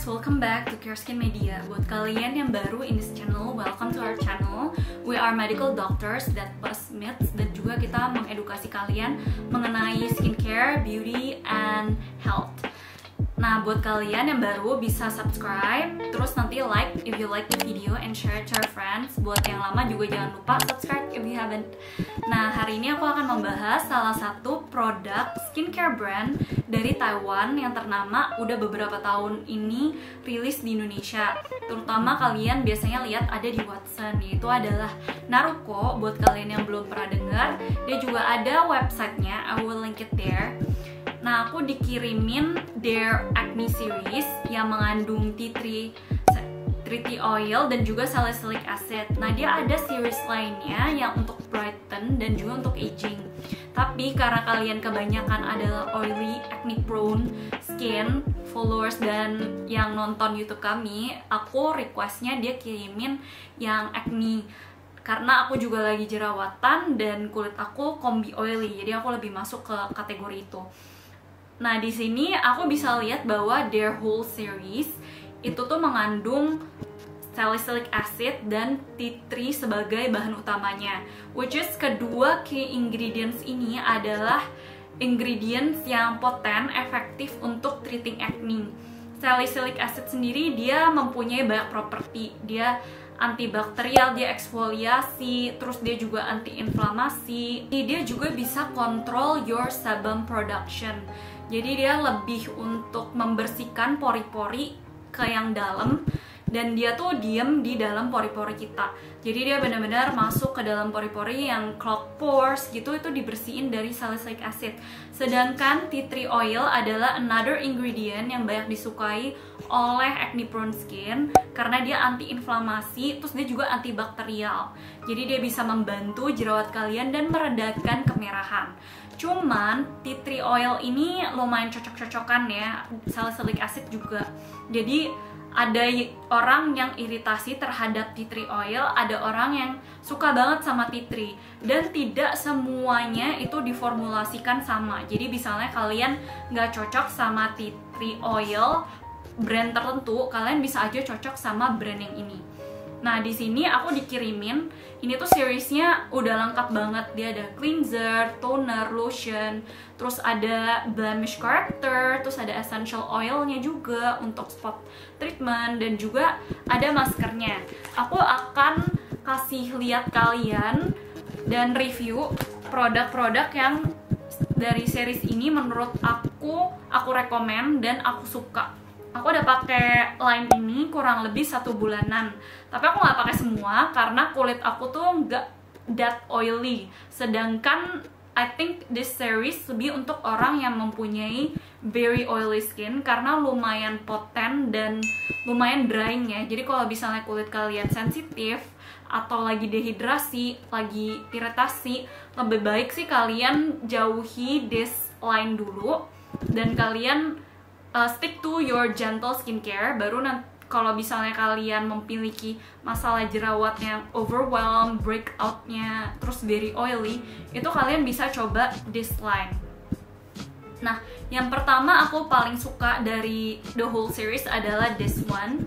welcome back to Care Skin Media. Buat kalian yang baru in this channel, welcome to our channel. We are medical doctors that bust myths, dan juga kita mengedukasi kalian mengenai skincare, beauty, and health. Nah, buat kalian yang baru bisa subscribe, terus nanti like if you like the video and share it to your friends. Buat yang lama juga jangan lupa subscribe if you haven't. Nah, hari ini aku akan membahas salah satu produk skincare brand dari Taiwan yang ternama udah beberapa tahun ini rilis di Indonesia. Terutama kalian biasanya lihat ada di Watson, yaitu adalah Naruko. Buat kalian yang belum pernah dengar, dia juga ada websitenya, I will link it there. Nah, aku dikirimin their acne series yang mengandung tea tree oil dan juga salicylic acid. Nah, dia ada series lainnya yang untuk brighten dan juga untuk aging. Tapi karena kalian kebanyakan adalah oily, acne prone skin followers dan yang nonton YouTube kami, aku requestnya dia kirimin yang acne. Karena aku juga lagi jerawatan dan kulit aku combi oily, jadi aku lebih masuk ke kategori itu. Nah, di sini aku bisa lihat bahwa their whole series itu tuh mengandung salicylic acid dan tea tree sebagai bahan utamanya. Which is kedua key ingredients ini adalah ingredients yang poten, efektif untuk treating acne. Salicylic acid sendiri dia mempunyai banyak properti. Dia antibakterial, dia eksfoliasi, terus dia juga anti-inflamasi. Dia juga bisa control your sebum production. Jadi dia lebih untuk membersihkan pori-pori ke yang dalam, dan dia tuh diem di dalam pori-pori kita. Jadi dia benar-benar masuk ke dalam pori-pori yang clogged pores gitu, itu dibersihin dari salicylic acid. Sedangkan tea tree oil adalah another ingredient yang banyak disukai oleh acne prone skin karena dia anti-inflamasi, terus dia juga antibakterial. Jadi dia bisa membantu jerawat kalian dan meredakan kemerahan. Cuman tea tree oil ini lumayan cocok-cocokan ya, salicylic acid juga. Jadi ada orang yang iritasi terhadap tea tree oil, ada orang yang suka banget sama tea tree, dan tidak semuanya itu diformulasikan sama. Jadi misalnya kalian nggak cocok sama tea tree oil brand tertentu, kalian bisa aja cocok sama brand yang ini. Nah, di sini aku dikirimin, ini tuh seriesnya udah lengkap banget. Dia ada cleanser, toner, lotion, terus ada blemish corrector, terus ada essential oilnya juga untuk spot treatment, dan juga ada maskernya. Aku akan kasih lihat kalian dan review produk-produk yang dari series ini menurut aku rekomen dan aku suka. Aku udah pakai line ini kurang lebih 1 bulanan, tapi aku nggak pakai semua karena kulit aku tuh nggak that oily. Sedangkan I think this series lebih untuk orang yang mempunyai very oily skin karena lumayan poten dan lumayan drying ya. Jadi kalau misalnya kulit kalian sensitif atau lagi dehidrasi, lagi iritasi, lebih baik sih kalian jauhi this line dulu dan kalian stick to your gentle skincare. Baru nanti kalau misalnya kalian memiliki masalah jerawat yang overwhelm, breakoutnya, terus very oily, itu kalian bisa coba this line. Nah, yang pertama aku paling suka dari the whole series adalah this one.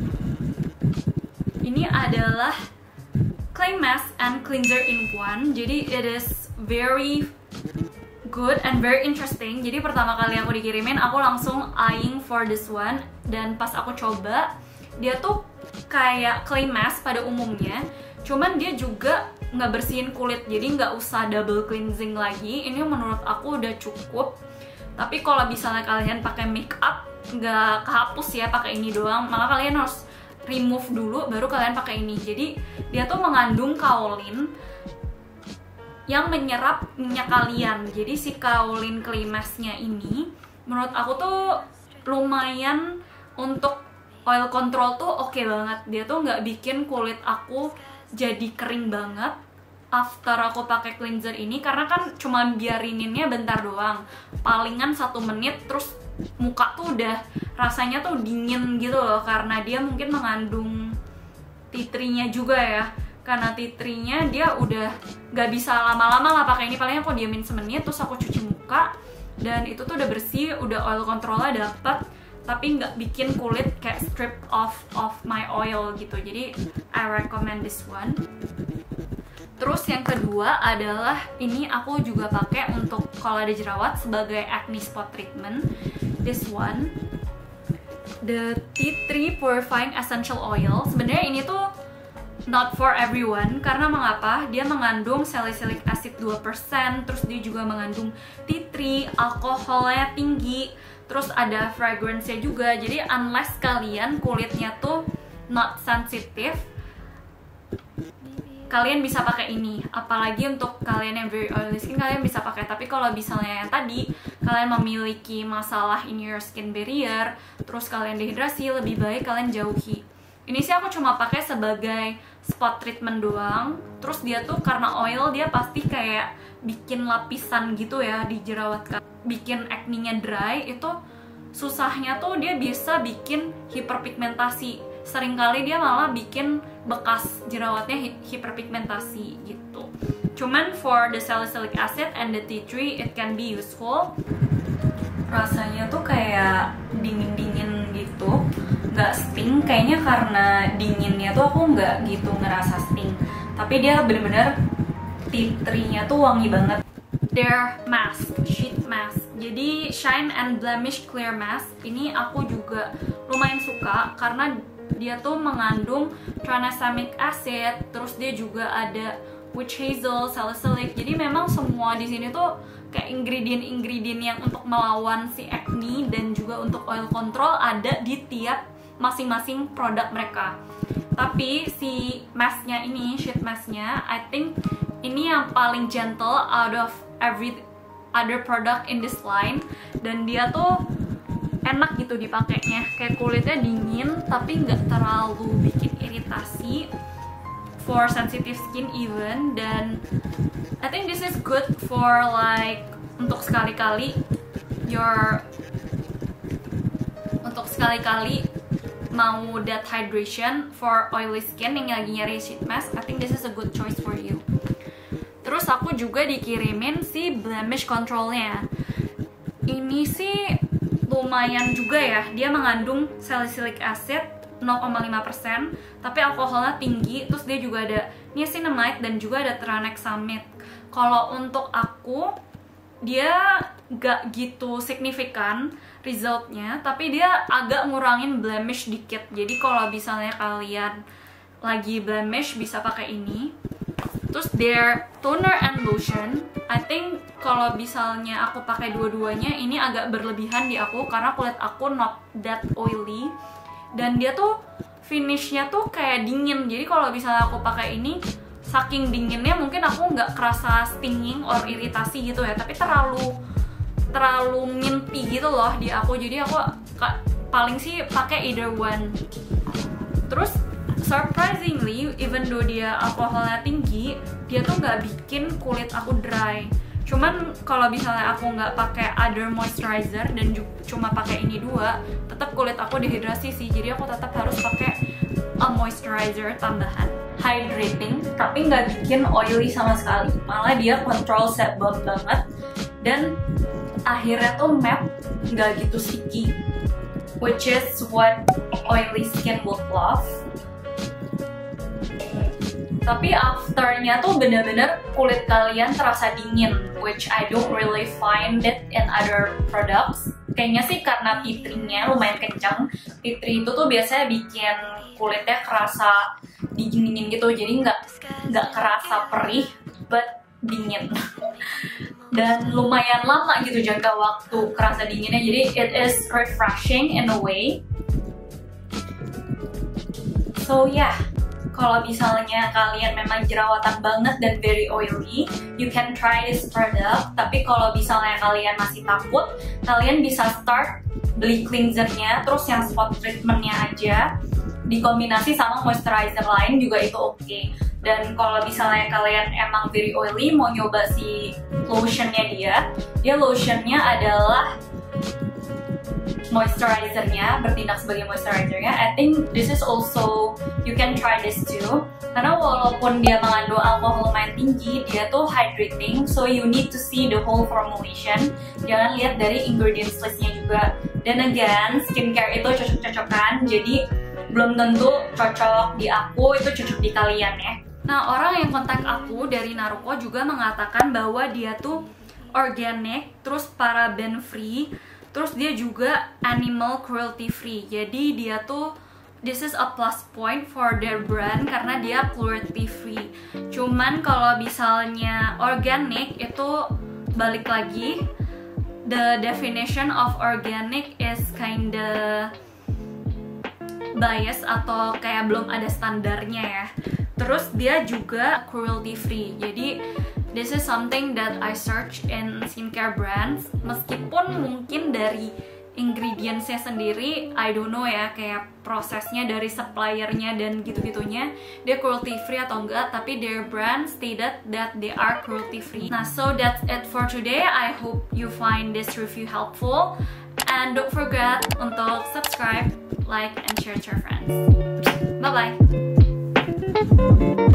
Ini adalah clay mask and cleanser in one. Jadi it is very good and very interesting. Jadi pertama kali aku dikirimin, aku langsung eyeing for this one. Dan pas aku coba, dia tuh kayak clay mask pada umumnya, cuman dia juga nggak bersihin kulit, jadi nggak usah double cleansing lagi. Ini menurut aku udah cukup. Tapi kalau misalnya kalian pakai make up, nggak kehapus ya pakai ini doang, malah kalian harus remove dulu baru kalian pakai ini. Jadi dia tuh mengandung kaolin yang menyerap minyak kalian. Jadi si kaolin clay mask-nya ini menurut aku tuh lumayan untuk oil control tuh oke banget. Dia tuh nggak bikin kulit aku jadi kering banget after aku pakai cleanser ini, karena kan cuma biarininnya bentar doang, palingan 1 menit, terus muka tuh udah rasanya tuh dingin gitu loh, karena dia mungkin mengandung tea tree-nya juga ya. Karena tea tree-nya dia udah gak bisa lama-lama lah pakai ini, paling aku diamin semenit terus aku cuci muka dan itu tuh udah bersih, udah oil control-nya dapet. tapi nggak bikin kulit kayak strip off of my oil gitu. Jadi I recommend this one. Terus yang kedua adalah ini aku juga pakai untuk kalau ada jerawat sebagai acne spot treatment. This one, the Tea Tree Purifying Essential Oil. Sebenarnya ini tuh not for everyone, karena mengapa? Dia mengandung salicylic acid 2%, terus dia juga mengandung tea tree, alkoholnya tinggi, terus ada fragrance-nya juga. Jadi unless kalian kulitnya tuh not sensitive, kalian bisa pakai ini. Apalagi untuk kalian yang very oily skin, kalian bisa pakai. Tapi kalau misalnya yang tadi kalian memiliki masalah in your skin barrier, terus kalian dehidrasi, lebih baik kalian jauhi. Ini sih aku cuma pakai sebagai spot treatment doang. Terus dia tuh karena oil, dia pasti kayak bikin lapisan gitu ya di jerawat, bikin acne-nya dry. Itu susahnya tuh dia bisa bikin hiperpigmentasi. Seringkali dia malah bikin bekas jerawatnya hiperpigmentasi gitu. Cuman for the salicylic acid and the tea tree, it can be useful. Rasanya tuh kayak dingin-dingin gitu, nggak sting. Kayaknya karena dinginnya tuh aku nggak gitu ngerasa sting. Tapi dia bener-bener tea tree-nya tuh wangi banget. Their mask, sheet mask. Jadi Shine and Blemish Clear Mask. Ini aku juga lumayan suka karena dia tuh mengandung tranexamic acid, terus dia juga ada witch hazel, salicylic. Jadi memang semua di sini tuh kayak ingredient-ingredient yang untuk melawan si acne dan juga untuk oil control ada di tiap masing-masing produk mereka. Tapi si masknya ini, sheet masknya, I think ini yang paling gentle out of every other product in this line. Dan dia tuh enak gitu dipakainya, kayak kulitnya dingin tapi nggak terlalu bikin iritasi for sensitive skin even. Dan I think this is good for like untuk sekali-kali mau that hydration for oily skin yang lagi nyari sheet mask. I think this is a good choice for you. Terus aku juga dikirimin si blemish controlnya. Ini sih lumayan juga ya, dia mengandung salicylic acid 0,5%, tapi alkoholnya tinggi. Terus dia juga ada niacinamide dan juga ada tranexamide. Kalau untuk aku, dia gak gitu signifikan resultnya, tapi dia agak ngurangin blemish dikit. Jadi kalau misalnya kalian lagi blemish bisa pakai ini. Terus their toner and lotion, I think kalau misalnya aku pakai dua-duanya ini agak berlebihan di aku karena kulit aku not that oily dan dia tuh finishnya tuh kayak dingin. Jadi kalau misalnya aku pakai ini, saking dinginnya mungkin aku nggak kerasa stinging or iritasi gitu ya, tapi terlalu minty gitu loh di aku. Jadi aku paling sih pakai either one. Terus surprisingly, even though dia alkoholnya tinggi, dia tuh nggak bikin kulit aku dry. Cuman kalau misalnya aku nggak pakai other moisturizer dan cuma pakai ini dua, tetap kulit aku dehidrasi sih. Jadi aku tetap harus pakai a moisturizer tambahan. Hydrating, tapi nggak bikin oily sama sekali. Malah dia control sebum banget dan akhirnya tuh matte, nggak gitu sticky, which is what oily skin would love. Tapi afternya tuh bener-bener kulit kalian terasa dingin, which I don't really find it in other products. Kayaknya sih karena tea tree-nya lumayan kencang. Tea tree itu tuh biasanya bikin kulitnya kerasa dingin-dingin gitu, jadi nggak kerasa perih, but dingin. Dan lumayan lama gitu jangka waktu kerasa dinginnya, jadi it is refreshing in a way. So yeah, kalau misalnya kalian memang jerawatan banget dan very oily, you can try this product. Tapi kalau misalnya kalian masih takut, kalian bisa start beli cleansernya, terus yang spot treatmentnya aja, dikombinasi sama moisturizer lain juga itu oke. Dan kalau misalnya kalian emang very oily, mau nyoba si lotionnya dia lotionnya adalah moisturizernya, bertindak sebagai moisturizernya. I think this is also, you can try this too. Karena walaupun dia mengandung alkohol lumayan tinggi, dia tuh hydrating, so you need to see the whole formulation. Jangan lihat dari ingredients listnya juga. Dan again, skincare itu cocok-cocokan, jadi belum tentu cocok di aku, itu cocok di kalian ya. Nah, orang yang kontak aku dari Naruko juga mengatakan bahwa dia tuh organic, terus paraben free, terus dia juga animal cruelty free. Jadi dia tuh, this is a plus point for their brand karena dia cruelty free. Cuman kalau misalnya organic itu balik lagi, the definition of organic is kinda bias atau kayak belum ada standarnya ya. Terus dia juga cruelty free. Jadi this is something that I search in skincare brands. Meskipun mungkin dari ingredientsnya sendiri, I don't know ya, kayak prosesnya dari suppliernya dan gitu-gitunya, dia cruelty free atau enggak, tapi their brand stated that they are cruelty free. Nah, so that's it for today. I hope you find this review helpful. And don't forget untuk subscribe, like, and share to your friends. Bye-bye!